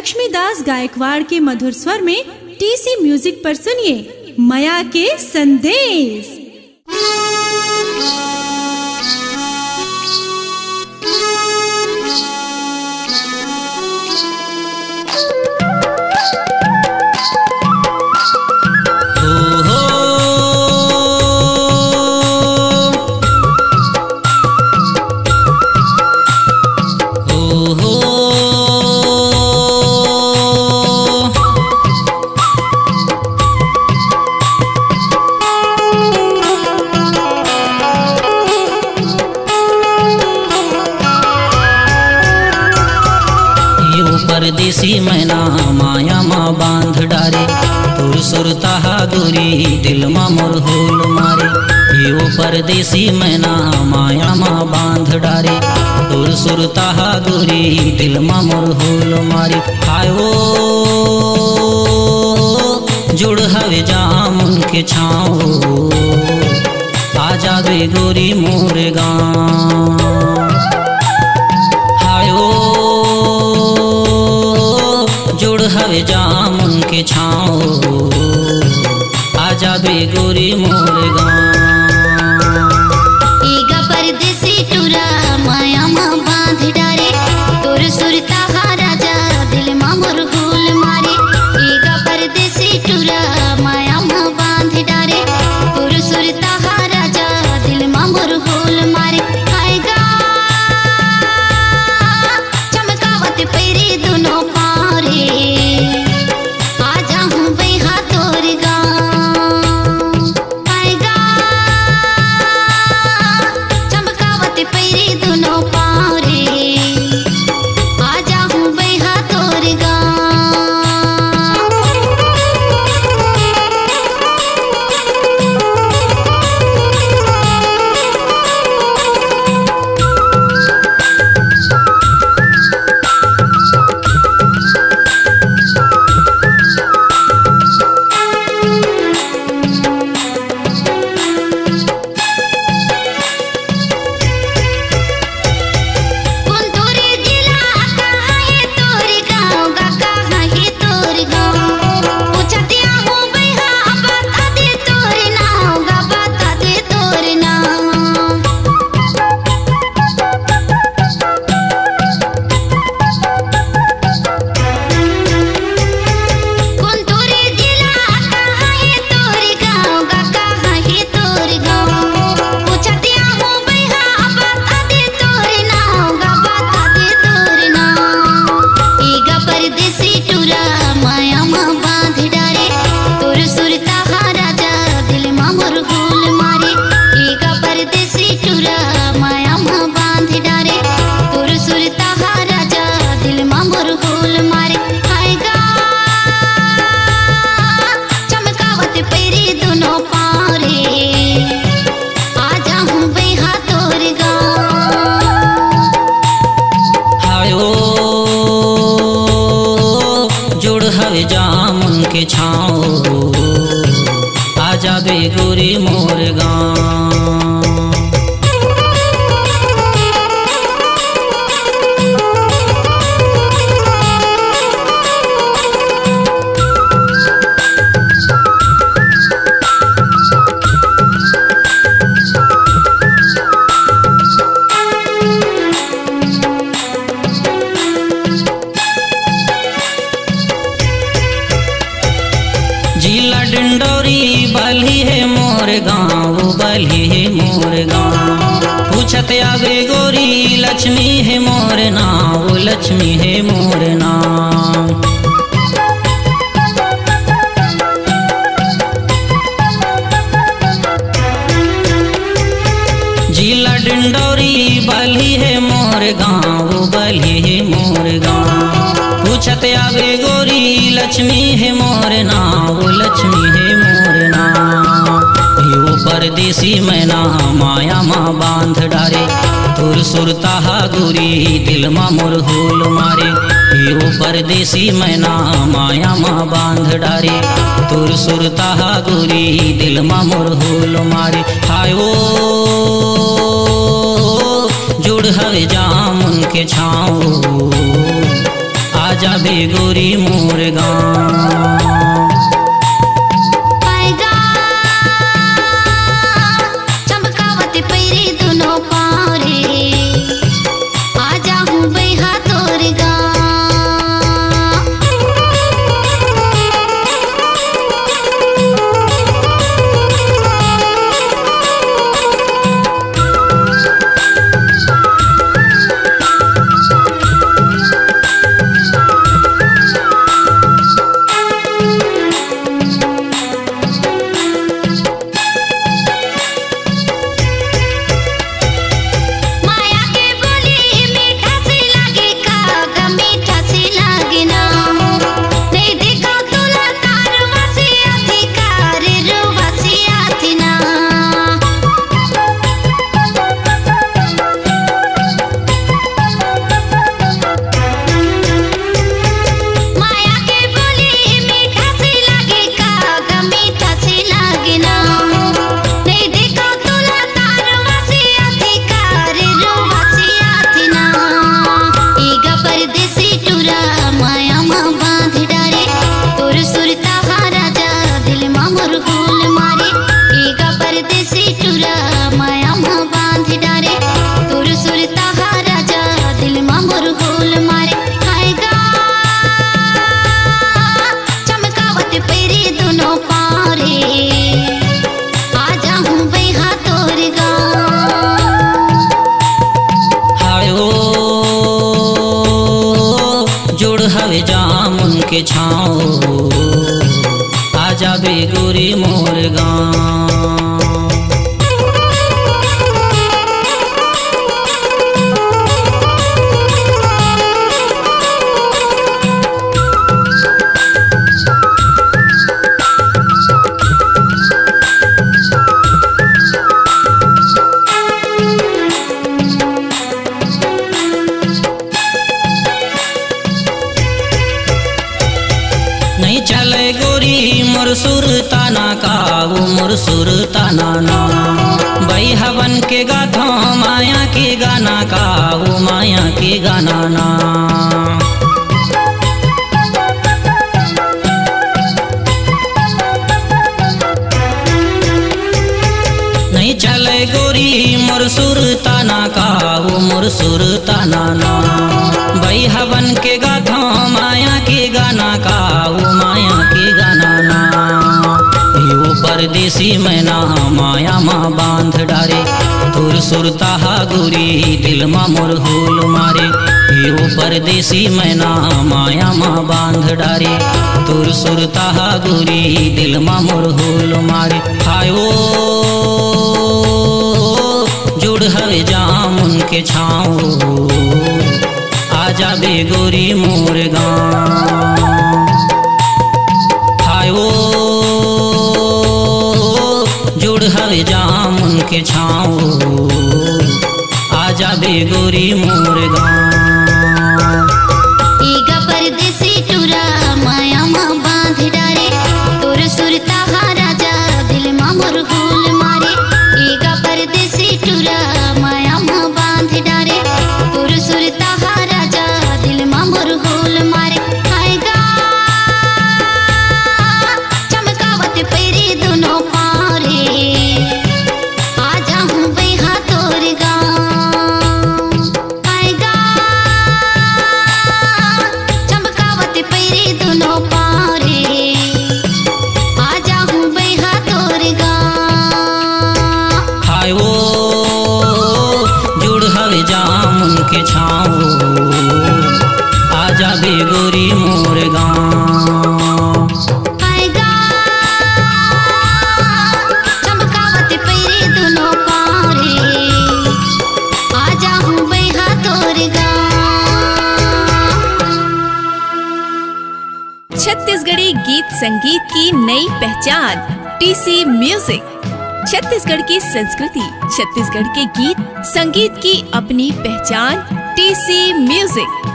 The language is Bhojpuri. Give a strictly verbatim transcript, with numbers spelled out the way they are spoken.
लक्ष्मीदास गायकवाड़ के मधुर स्वर में टीसी म्यूजिक पर सुनिए माया के संदेश। परदेसी मैना माया माँ बांध डारे, तुर सुरता गोरी दिल मा मोर होल मारे। यो परदेसी मैना माया माँ बांध डारे, तुर सुरता गोरी दिल मा मोर होल मारे। आयो जुड़ हवे जामुन के छाओ, आजा बे गोरी मोर गाँव। जुड़ हवे जामुन के छाओ, आजा बे गोरी मोर गाँव। एगा परदेसी टूरा माया माँ बांध डारे, तोर सुरता राजा दिल मा मोर होल मारे। एगा परदेसी टूरा माया माँ बांध डारे, तोर सुरता राजा दिल मा मोर होल मारे। आएगा चमकावत पैरे दोनों पारे, आजा हूँ बैहा तोर गाँव। आएगा चमकावत पैरे दोनों पारे, आजा हूँ बैहा तोर गाँव। जामुन के छाओ, आजा बे गोरी मोर गाँव। जिला डिंडोरी बली है मोर गाँव, बली है मोर गाँव। पूछत आवे गोरी लक्ष्मी है मोर नाव, लक्ष्मी है मोर नाव। जिला डिंडोरी बली है मोर गाँव, बली है मोर गाँव। पूछत आवे गोरी लक्ष्मी है मोर नाव, लक्ष्मी है मोर नाव। यो परदेसी मैना माया माँ बांध डारे, तुर सुरता गोरी दिल मा मोर होल मारे। यो परदेसी मैना माया माँ बांध डारे, तुर सुरता गोरी दिल मा मोर होल मारे। आयो जुड़ हवे जामुन के छाओ, आजा बे गोरी मोर गाँव। हवे जामुन के छाँव आजा बे गोरी मोर गाँव। नहीं चले गोरी मोर सुर ताना का वो मोर सुर ताना ना भाई हवन के गाथा माया के गाना का वो माया के गाना ना। नहीं चले गोरी मोर सुर ताना का वो मोर सुर ताना ना भाई हवन के गाथा माया के गाना का वो माया के गाना ना। यो परदेसी मैना माया माँ बांध डारे तुर सुरता गोरी दिल मा मोर होल मारे। यो परदेसी मैना माया माँ बांध डारे तुर सुरता गोरी दिल मा मोर होल मारे। हायो जुड़ हवे जामुन के छाँव आजा बे गोरी मोर गाँव। हायो जुड़ हवे जामुन के छाँव आजा बे गोरी मोर गाँव। ईगा परदेसी टूरा माया माँ बांध डारे तोर सुरता राजा दिल मा मोर होल मारे। ईगा परदेसी टूरा माया माँ बांध डारे तोर सुरता राजा दिल मा मोर होल मारे। आएगा चमकावत पैरी दोनों पारे आजा हूँ बैहा तोर गाँव। आएगा चमकावत पैरी दोनों पारे आजा हूँ बैहा तोर गाँव। हाय वो जुड़ हवे जामुन के छाँव आजा बे गोरी मोर गाँव। आएगा चमकावत पैरी दोनों पारे आजा हूँ बैहा तोर गाँव। छत्तीसगढ़ी गीत संगीत की नई पहचान टीसी म्यूजिक। छत्तीसगढ़ की संस्कृति, छत्तीसगढ़ के गीत संगीत की अपनी पहचान टीसी म्यूजिक।